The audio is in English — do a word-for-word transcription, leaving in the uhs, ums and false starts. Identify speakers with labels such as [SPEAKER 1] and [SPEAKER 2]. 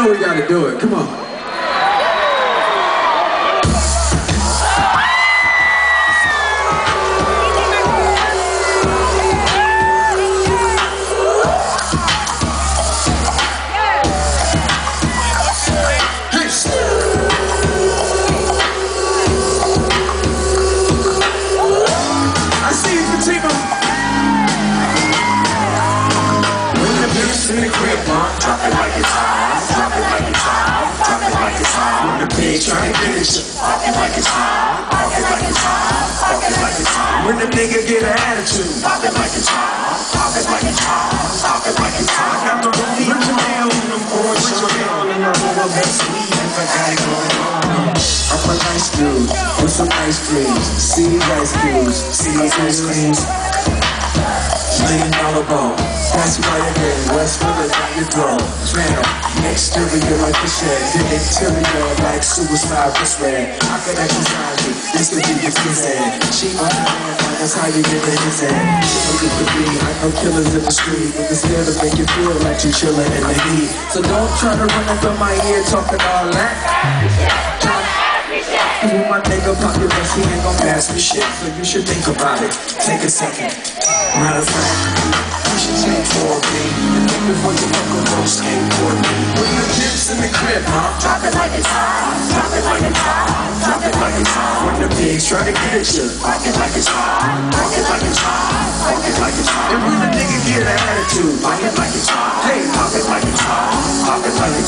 [SPEAKER 1] know we gotta do it. Come on.
[SPEAKER 2] In the crib, huh? Drop it like it's hot. Drop it like it's hot. Drop it like it's hot. When the pig try to get it, pop it like it's hot. Pop it like it's hot. Pop it like it's hot. When the nigga get an attitude, pop it like it's hot. Pop it like it's hot. Pop it like it's hot. I got my homie in the mail, them boys showing on and I'm over best weed if I got it going on.
[SPEAKER 3] I'm a nice dude with some ice creams. See these ice cubes, see these ice creams. Million dollar ball. That's why again, West Village on your throat. Random, exterior like a shed, then interior like suicide wrist red. I could exercise you, this could be your phys ed. She on the man, that's how you get to his head. Look at the beat, I know killers in the street, but it's there to make you feel like you chillin' in the heat. So don't try to run up in my ear talking all that. Cause when my nigga pop your best, he ain't gon' pass me shit. So you should think about it, take a second. Matter of fact, you should take for me and think before you fuck with those skateboard me.
[SPEAKER 2] When the chips in the crib, huh? Drop it like it's hot. Drop it like it's hot. Drop it like it's hot. When the pigs try to get you, rock it like it's hot. Rock it like it's hot. Rock it like it's hot. And when the nigga get an attitude, rock it like it's hot. Hey, pop it like it's hot. Pop it like it's hot.